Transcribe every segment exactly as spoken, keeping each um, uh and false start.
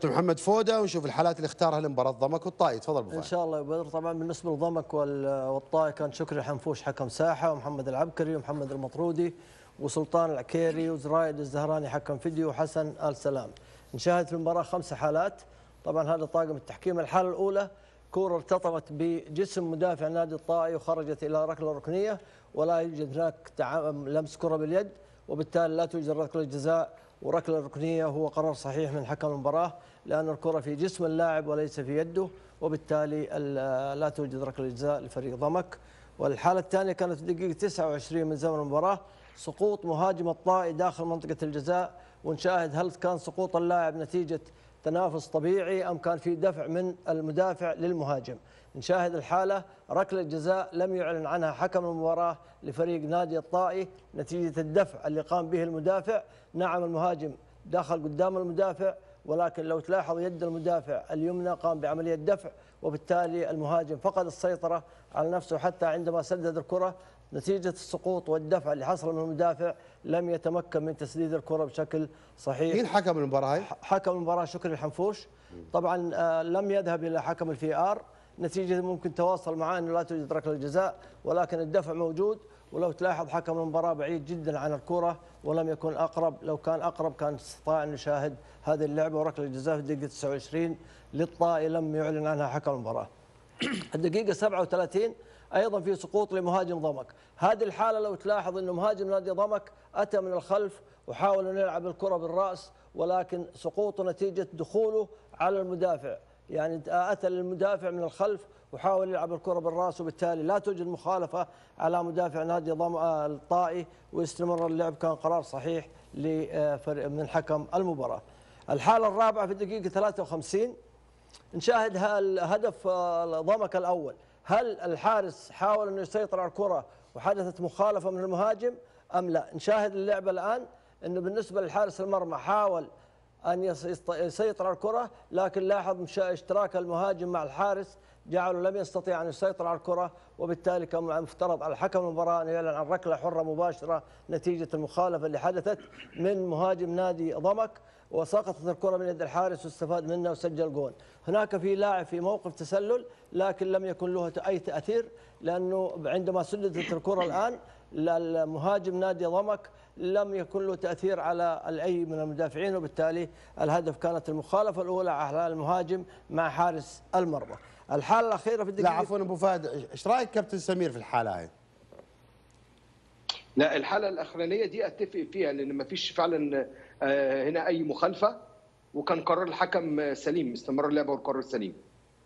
كابتن محمد فوده ونشوف الحالات اللي اختارها لمباراه ضمك والطائي. تفضل ابو فهد. ان شاء الله يا بدر. طبعا بالنسبه لضمك والطائي كان شكري الحنفوش حكم ساحه، ومحمد العبكري ومحمد المطرودي وسلطان العكيري وزرايد الزهراني حكم فيديو وحسن آل سلام. نشاهد في المباراه خمس حالات. طبعا هذا طاقم التحكيم. الحاله الاولى كوره ارتطمت بجسم مدافع نادي الطائي وخرجت الى ركله ركنيه، ولا يوجد هناك لمس كره باليد، وبالتالي لا توجد ركله جزاء، وركله ركنيه هو قرار صحيح من حكم المباراه لان الكره في جسم اللاعب وليس في يده، وبالتالي لا توجد ركله جزاء لفريق ضمك. والحاله الثانيه كانت في الدقيقه تسعة وعشرين من زمن المباراه، سقوط مهاجم الطائي داخل منطقه الجزاء، ونشاهد هل كان سقوط اللاعب نتيجه تنافس طبيعي ام كان في دفع من المدافع للمهاجم. نشاهد الحاله، ركله جزاء لم يعلن عنها حكم المباراه لفريق نادي الطائي نتيجه الدفع اللي قام به المدافع. نعم المهاجم دخل قدام المدافع، ولكن لو تلاحظ يد المدافع اليمنى قام بعمليه دفع، وبالتالي المهاجم فقد السيطره على نفسه حتى عندما سدد الكره. نتيجه السقوط والدفع اللي حصل من المدافع لم يتمكن من تسديد الكره بشكل صحيح. مين حكم المباراه هاي؟ حكم المباراه شكري الحنفوش. طبعا لم يذهب الى حكم الفي ار نتيجه ممكن تواصل معاه انه لا توجد ركله جزاء، ولكن الدفع موجود. ولو تلاحظ حكم المباراه بعيد جدا عن الكره ولم يكن اقرب، لو كان اقرب كان استطاع ان يشاهد هذه اللعبه. وركله الجزاء في الدقيقه تسعة وعشرين للطائي لم يعلن عنها حكم المباراه. الدقيقه سبعة وثلاثين ايضا في سقوط لمهاجم ضمك. هذه الحاله لو تلاحظ انه مهاجم نادي ضمك اتى من الخلف وحاول ان يلعب الكره بالراس، ولكن سقوطه نتيجه دخوله على المدافع، يعني اتى للمدافع من الخلف وحاول يلعب الكره بالراس، وبالتالي لا توجد مخالفه على مدافع نادي ضم الطائي، ويستمر اللعب. كان قرار صحيح من حكم المباراه. الحاله الرابعه في الدقيقه ثلاثة وخمسين نشاهد هدف ضمك الاول. هل الحارس حاول انه يسيطر على الكره وحدثت مخالفه من المهاجم ام لا؟ نشاهد اللعبه الان انه بالنسبه للحارس المرمى حاول ان يسيطر على الكره، لكن لاحظ اشتراك المهاجم مع الحارس جعله لم يستطيع ان يسيطر على الكره، وبالتالي كان مفترض على حكم المباراه ان يعلن عن ركله حره مباشره نتيجه المخالفه اللي حدثت من مهاجم نادي ضمك، وسقطت الكره من يد الحارس واستفاد منها وسجل جول. هناك في لاعب في موقف تسلل لكن لم يكن له اي تاثير، لانه عندما سددت الكره الان المهاجم نادي ضمك لم يكن له تاثير على اي من المدافعين، وبالتالي الهدف كانت المخالفه الاولى على المهاجم مع حارس المرمى. الحاله الاخيره في الدقيقه لا عفوا ابو فهد، ايش رايك كابتن سمير في الحاله هاي؟ لا الحاله الاخرانيه دي اتفق فيها، لان ما فيش فعلا هنا اي مخالفه، وكان قرار الحكم سليم، استمر اللعبه والقرار سليم.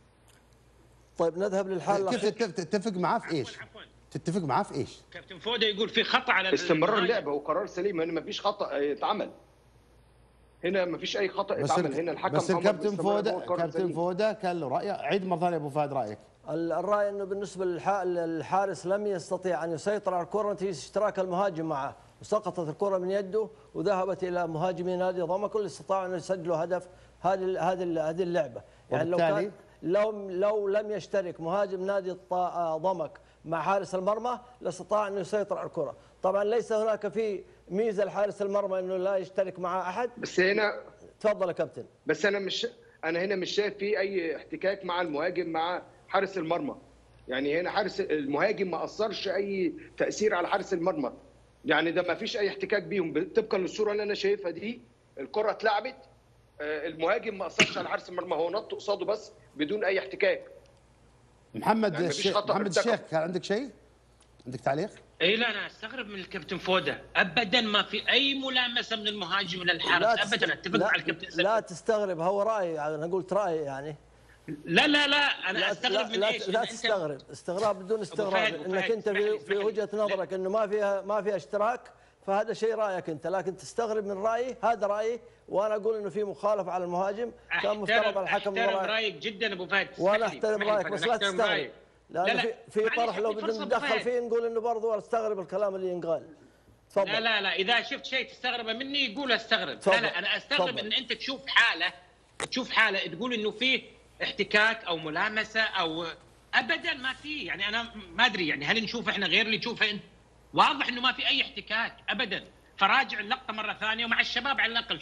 طيب نذهب للحاله الاخيره. كيف تتفق معاه في ايش؟ تتفق معاه في ايش؟ كابتن فوده يقول في خطا على استمرار اللعبه وقرار سليم، هنا ما فيش خطا اتعمل. هنا ما فيش اي خطا اتعمل، هنا الحكم بس الكابتن فوده كابتن فوده كان له راي. عيد مره ثانيه ابو فهد رايك. الراي انه بالنسبه للحارس لم يستطيع ان يسيطر على الكره نتيجه اشتراك المهاجم معه، وسقطت الكره من يده وذهبت الى مهاجمي نادي ضمك اللي استطاعوا ان يسجلوا هدف هذه هذه هذه اللعبه. يعني لو كان لو لو لم يشترك مهاجم نادي ضمك مع حارس المرمى لاستطاع انه يسيطر على الكره. طبعا ليس هناك في ميزه لحارس المرمى انه لا يشترك معه احد. بس هنا تفضل يا كابتن. بس انا مش انا هنا مش شايف في اي احتكاك مع المهاجم مع حارس المرمى. يعني هنا حارس المهاجم ما اثرش اي تاثير على حارس المرمى، يعني ده ما فيش اي احتكاك بيهم. طبقا للصوره اللي انا شايفها دي الكره اتلعبت، المهاجم ما اثرش على حارس المرمى، هو نط قصاده بس بدون اي احتكاك. محمد يعني الشيخ محمد الشيخ كان عندك شيء؟ عندك تعليق؟ اي لا انا استغرب من الكابتن فوده، ابدا ما في اي ملامسه من المهاجم للحارس ابدا. اتفق مع الكابتن سليم. لا تستغرب، هو راي، انا قلت راي يعني. لا لا لا انا لا استغرب من لا ايش؟ لا تستغرب، استغراب بدون استغراب انك انت في, في وجهه نظرك انه ما فيها ما فيها اشتراك، فهذا شيء رايك انت، لكن تستغرب من رايي. هذا رايي وانا اقول انه في مخالفه على المهاجم، كان مفترض على الحكم. احترم رايك جدا ابو فهد، وانا احترم رايك بس لا تستغرب، لانه في في طرح لو بدنا ندخل فيه نقول انه برضه استغرب الكلام اللي ينقال. تفضل. لا لا لا اذا شفت شيء تستغربه مني قول استغرب. لا لا انا استغرب فضل. ان انت تشوف حاله تشوف حاله تقول انه فيه احتكاك او ملامسه او ابدا ما في. يعني انا ما ادري يعني هل نشوف احنا غير اللي تشوفه انت؟ واضح انه ما في اي احتكاك ابدا. فراجع اللقطه مره ثانيه ومع الشباب على الاقل شوف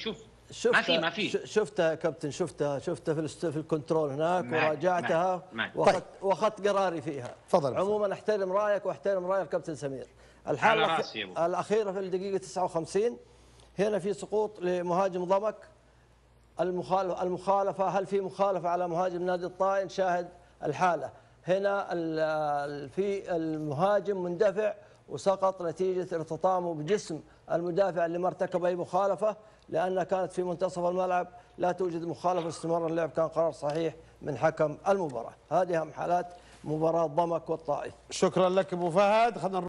ما في ما في شفتها يا كابتن، شفتها شفتها في في الكنترول هناك وراجعتها واخذت واخذت قراري فيها. تفضل. عموما احترم رايك واحترم راي الكابتن سمير. الحاله الاخيره في الدقيقه تسعة وخمسين هنا في سقوط لمهاجم ضمك. المخالفه المخالفه هل في مخالفه على مهاجم نادي الطائي؟ نشاهد الحاله. هنا في المهاجم مندفع وسقط نتيجه ارتطامه بجسم المدافع اللي ما ارتكب اي مخالفه، لانها كانت في منتصف الملعب، لا توجد مخالفه، استمر اللعب، كان قرار صحيح من حكم المباراه. هذه اهم حالات مباراه ضمك والطائي. شكرا لك ابو فهد. خلينا